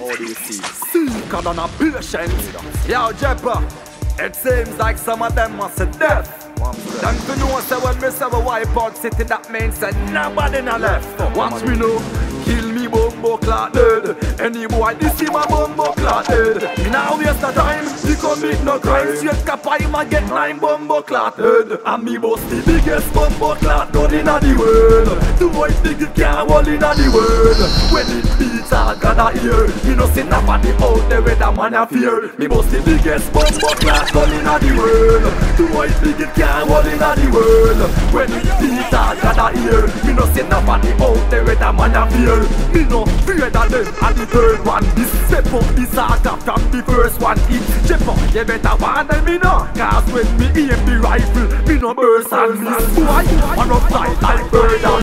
Seeker than a patient. Yo, Jepper, it seems like some of them must have death. Them to know say when me say we wipe out city, that means that nobody na left. Watch me know, kill me bumbo clot dead. Any boy this see my bumbo clot dead. Me now waste the time, he commit no crime. Straight kappa him a get 9 bumbo clot dead. And me bust the biggest bumbo clot gun inna the world. The white big can't hold inna the world. When it beats hard gotta hear. Me no see nobody out there with a man a fear. Me bust the biggest bumbo clot gun inna the world. The white big can't hold inna the world. When it beats hard gotta hear. Me no see nobody out there with a man a fear. Me no fear that them and the third one. This step up the saga from the first one. It's Jepper, you better warn them me no. Cause when me aim the rifle, me no burst and miss. Boy, I no fly like bird.